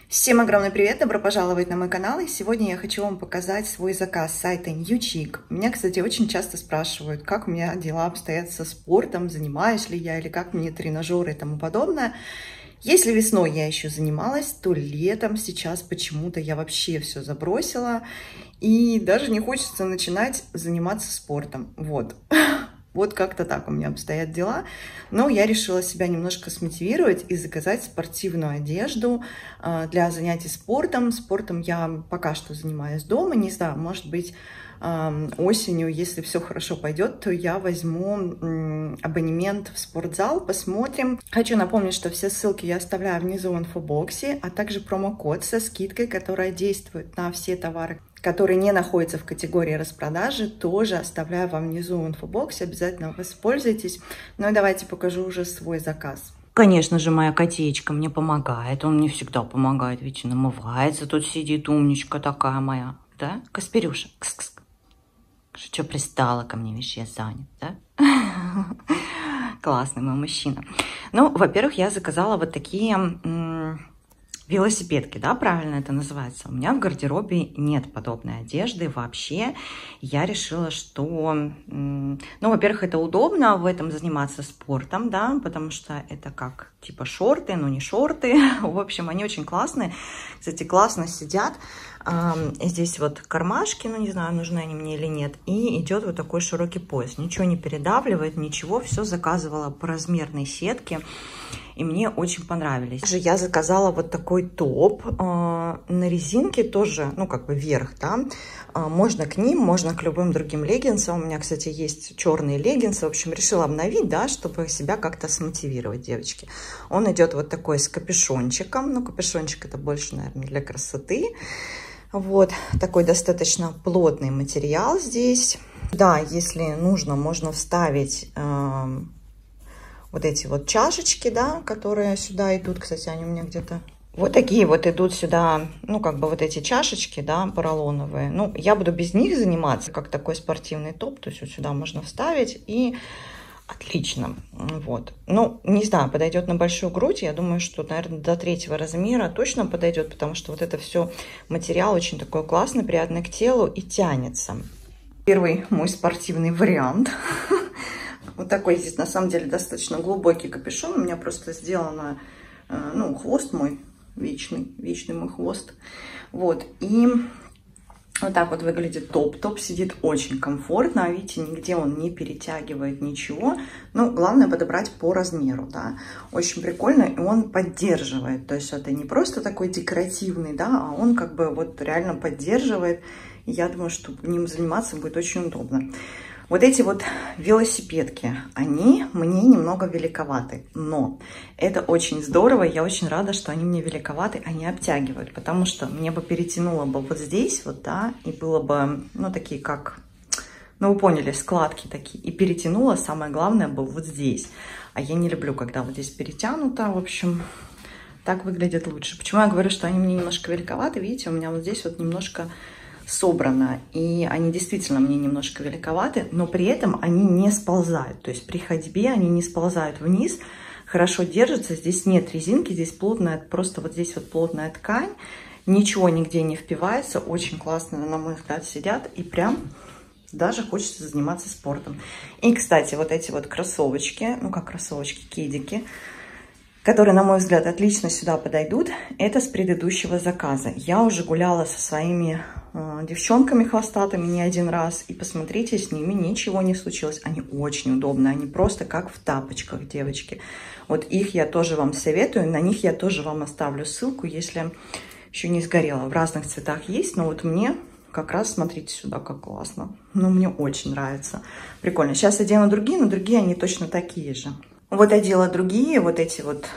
Всем огромный привет, добро пожаловать на мой канал, и сегодня я хочу вам показать свой заказ с сайта Newchik. Меня, кстати, очень часто спрашивают, как у меня дела обстоят со спортом, занимаюсь ли я, или как мне тренажеры и тому подобное. Если весной я еще занималась, то летом сейчас почему-то я вообще все забросила, и даже не хочется начинать заниматься спортом, вот. Вот как-то так у меня обстоят дела. Но я решила себя немножко смотивировать и заказать спортивную одежду для занятий спортом. Спортом я пока что занимаюсь дома. Не знаю, может быть, осенью, если все хорошо пойдет, то я возьму абонемент в спортзал, посмотрим. Хочу напомнить, что все ссылки я оставляю внизу в инфобоксе, а также промокод со скидкой, которая действует на все товары, которые не находятся в категории распродажи, тоже оставляю вам внизу в инфобоксе. Обязательно воспользуйтесь. Ну и давайте покажу уже свой заказ. Конечно же, моя котеечка мне помогает. Он мне всегда помогает, ведь и намывается. Тут сидит умничка такая моя. Да? Касперюша. Кс-кс. Что пристала ко мне, видишь, я занят, да? Классный мой мужчина. Ну, во-первых, я заказала вот такие велосипедки, да, правильно это называется. У меня в гардеробе нет подобной одежды вообще. Я решила, что, ну, во-первых, это удобно в этом заниматься спортом, да, потому что это как типа шорты, но не шорты. В общем, они очень классные. Кстати, классно сидят. Здесь вот кармашки, ну, не знаю, нужны они мне или нет. И идет вот такой широкий пояс. Ничего не передавливает, ничего. Все заказывала по размерной сетке. И мне очень понравились. Также я заказала вот такой топ на резинке тоже, ну, как бы верх, да. Можно к ним, можно к любым другим леггинсам. У меня, кстати, есть черные леггинсы. В общем, решила обновить, да, чтобы себя как-то смотивировать, девочки. Он идет вот такой с капюшончиком. Ну, капюшончик это больше, наверное, для красоты. Вот такой достаточно плотный материал здесь. Да, если нужно, можно вставить вот эти вот чашечки, да, которые сюда идут. Кстати, они у меня где-то вот такие вот идут сюда, ну, как бы вот эти чашечки, да, поролоновые. Ну, я буду без них заниматься, как такой спортивный топ. То есть вот сюда можно вставить, и отлично. Вот. Ну, не знаю, подойдет на большую грудь. Я думаю, что, наверное, до 3-го размера точно подойдет, потому что вот это все материал очень такой классный, приятный к телу и тянется. Первый мой спортивный вариант. Вот такой здесь, на самом деле, достаточно глубокий капюшон. У меня просто сделано, ну, хвост мой, вечный мой хвост. Вот, и вот так вот выглядит топ. Топ сидит очень комфортно, видите, нигде он не перетягивает ничего. Ну, главное подобрать по размеру, да. Очень прикольно, и он поддерживает. То есть это не просто такой декоративный, да, а он как бы вот реально поддерживает. И я думаю, что ним заниматься будет очень удобно. Вот эти вот велосипедки, они мне немного великоваты, но это очень здорово, я очень рада, что они мне великоваты, они обтягивают, потому что мне бы перетянуло бы вот здесь, вот, да, и было бы, ну, такие как, ну, вы поняли, складки такие, и перетянуло, самое главное, было вот здесь, а я не люблю, когда вот здесь перетянуто, в общем, так выглядит лучше. Почему я говорю, что они мне немножко великоваты, видите, у меня вот здесь вот немножко собрано, и они действительно мне немножко великоваты, но при этом они не сползают, то есть при ходьбе они не сползают вниз, хорошо держатся, здесь нет резинки, здесь плотная, просто вот здесь вот плотная ткань, ничего нигде не впивается, очень классно, на мой взгляд, сидят, и прям даже хочется заниматься спортом. И, кстати, вот эти вот кроссовочки, ну как кроссовочки, кедики, которые, на мой взгляд, отлично сюда подойдут, это с предыдущего заказа. Я уже гуляла со своими девчонками хвостатыми не один раз, и посмотрите, с ними ничего не случилось. Они очень удобные, они просто как в тапочках, девочки. Вот их я тоже вам советую, на них я тоже вам оставлю ссылку, если еще не сгорело. В разных цветах есть, но вот мне как раз, смотрите сюда, как классно. Ну, мне очень нравится. Прикольно. Сейчас одену другие, но другие они точно такие же. Вот одела другие, вот эти вот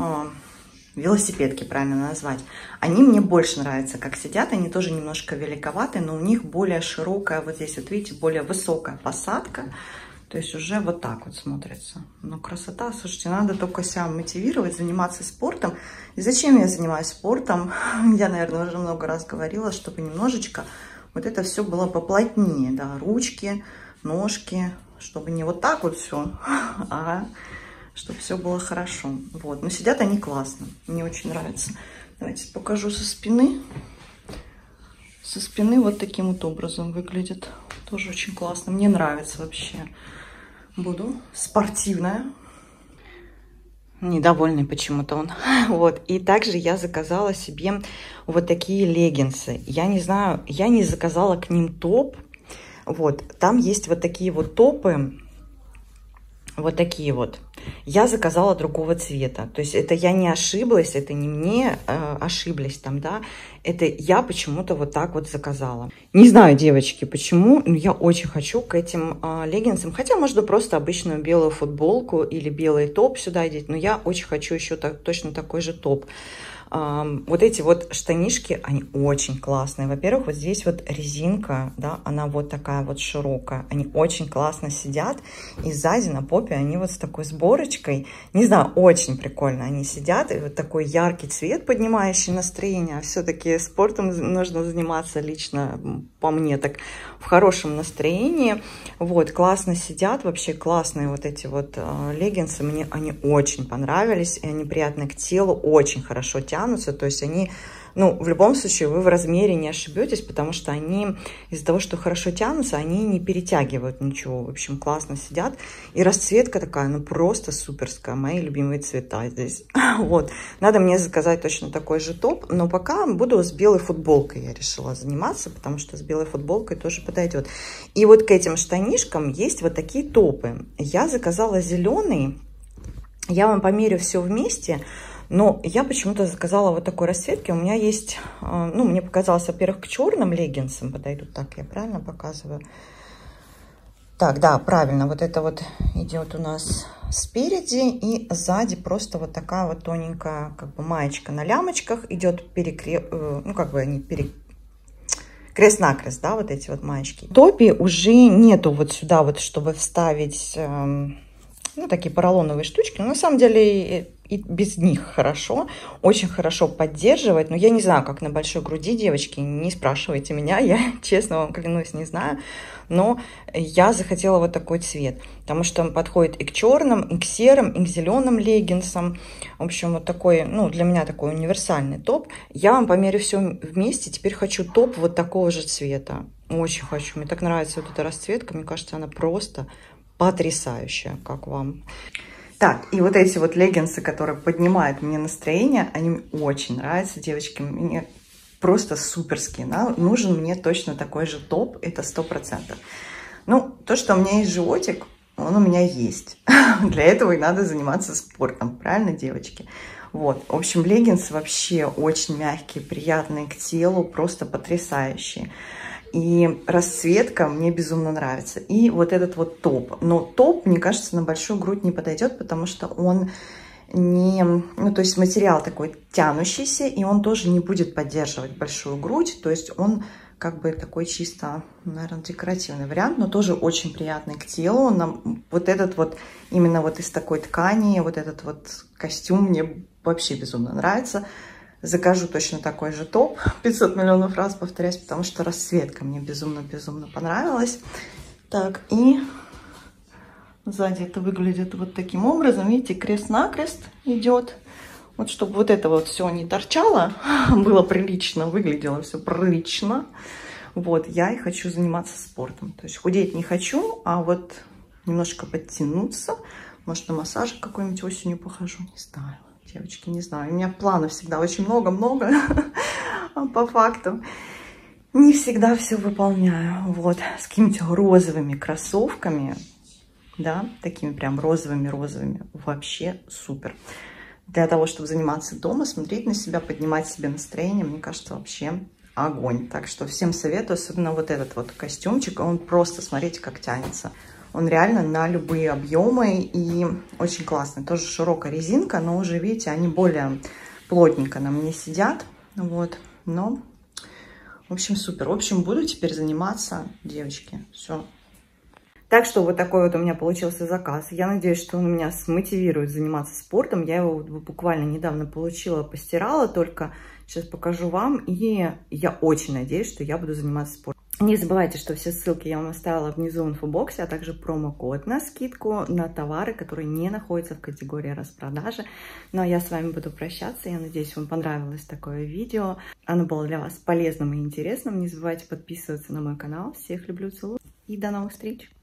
велосипедки, правильно назвать. Они мне больше нравятся, как сидят. Они тоже немножко великоваты, но у них более широкая, вот здесь вот видите, более высокая посадка. То есть уже вот так вот смотрится. Ну, красота. Слушайте, надо только себя мотивировать, заниматься спортом. И зачем я занимаюсь спортом? Я, наверное, уже много раз говорила, чтобы немножечко вот это все было поплотнее. Да, ручки, ножки, чтобы не вот так вот все, а чтобы все было хорошо. Вот. Но сидят они классно. Мне очень нравится. Давайте покажу со спины. Со спины вот таким вот образом выглядит. Тоже очень классно. Мне нравится вообще. Буду спортивная. Недовольный почему-то он. Вот. И также я заказала себе вот такие леггинсы. Я не знаю, я не заказала к ним топ. Вот. Там есть вот такие вот топы. Вот такие вот. Я заказала другого цвета. То есть это я не ошиблась, это не мне ошиблись там, да. Это я почему-то вот так вот заказала. Не знаю, девочки, почему, но я очень хочу к этим леггинсам. Хотя можно просто обычную белую футболку или белый топ сюда одеть. Но я очень хочу еще точно такой же топ. Вот эти вот штанишки, они очень классные. Во-первых, вот здесь вот резинка, да, она вот такая вот широкая. Они очень классно сидят. И сзади на попе они вот с такой сборочкой. Не знаю, очень прикольно они сидят. И вот такой яркий цвет, поднимающий настроение. А все-таки спортом нужно заниматься лично, по мне, так в хорошем настроении. Вот, классно сидят. Вообще классные вот эти вот леггинсы. Мне они очень понравились. И они приятны к телу, очень хорошо тянутся. То есть они, ну, в любом случае вы в размере не ошибетесь, потому что они из-за того, что хорошо тянутся, они не перетягивают ничего. В общем, классно сидят. И расцветка такая, ну, просто суперская. Мои любимые цвета здесь. Вот. Надо мне заказать точно такой же топ, но пока буду с белой футболкой, я решила заниматься, потому что с белой футболкой тоже подойдет. И вот к этим штанишкам есть вот такие топы. Я заказала зеленый. Я вам померю все вместе. Но я почему-то заказала вот такой расцветки. У меня есть, ну, мне показалось, во-первых, к черным леггинсам подойдут. Так, я правильно показываю? Так, да, правильно. Вот это вот идет у нас спереди и сзади просто вот такая вот тоненькая, как бы, маечка на лямочках. Идет ну, как бы они крест-накрест, да, вот эти вот маечки. В топе уже нету вот сюда вот, чтобы вставить, ну, такие поролоновые штучки. Но на самом деле и без них хорошо, очень хорошо поддерживает. Но я не знаю, как на большой груди, девочки, не спрашивайте меня, я, честно вам клянусь, не знаю. Но я захотела вот такой цвет, потому что он подходит и к черным, и к серым, и к зеленым леггинсам. В общем, вот такой, ну, для меня такой универсальный топ. Я вам померю все вместе. Теперь хочу топ вот такого же цвета. Очень хочу. Мне так нравится вот эта расцветка. Мне кажется, она просто потрясающая. Как вам? Так, и вот эти вот леггинсы, которые поднимают мне настроение, они мне очень нравятся, девочки. Мне просто суперские. Да? Нужен мне точно такой же топ, это 100%. Ну, то, что у меня есть животик, он у меня есть. Для этого и надо заниматься спортом, правильно, девочки? Вот, в общем, леггинсы вообще очень мягкие, приятные к телу, просто потрясающие. И расцветка мне безумно нравится. И вот этот вот топ. Но топ, мне кажется, на большую грудь не подойдет, потому что он не... Ну, то есть материал такой тянущийся, и он тоже не будет поддерживать большую грудь. То есть он как бы такой чисто, наверное, декоративный вариант, но тоже очень приятный к телу. Вот этот вот, именно вот из такой ткани, вот этот вот костюм мне вообще безумно нравится. Закажу точно такой же топ, 500 миллионов раз повторяюсь, потому что расцветка мне безумно-безумно понравилась. Так, и сзади это выглядит вот таким образом. Видите, крест-накрест идет. Вот чтобы вот это вот все не торчало, было прилично, выглядело все прилично. Вот, я и хочу заниматься спортом. То есть худеть не хочу, а вот немножко подтянуться. Может, на массаж какой-нибудь осенью похожу, не знаю. Девочки, не знаю, у меня планов всегда очень много-много, по факту. Не всегда все выполняю. Вот, с какими-то розовыми кроссовками, да, такими прям розовыми-розовыми, вообще супер. Для того, чтобы заниматься дома, смотреть на себя, поднимать себе настроение, мне кажется, вообще огонь. Так что всем советую, особенно вот этот вот костюмчик, он просто, смотрите, как тянется. Он реально на любые объемы и очень классный. Тоже широкая резинка, но уже, видите, они более плотненько на мне сидят. Вот, но, в общем, супер. В общем, буду теперь заниматься, девочки. Все. Так что вот такой вот у меня получился заказ. Я надеюсь, что он меня смотивирует заниматься спортом. Я его буквально недавно получила, постирала только. Сейчас покажу вам. И я очень надеюсь, что я буду заниматься спортом. Не забывайте, что все ссылки я вам оставила внизу в инфобоксе, а также промокод на скидку на товары, которые не находятся в категории распродажи. Ну а я с вами буду прощаться. Я надеюсь, вам понравилось такое видео. Оно было для вас полезным и интересным. Не забывайте подписываться на мой канал. Всех люблю, целую и до новых встреч!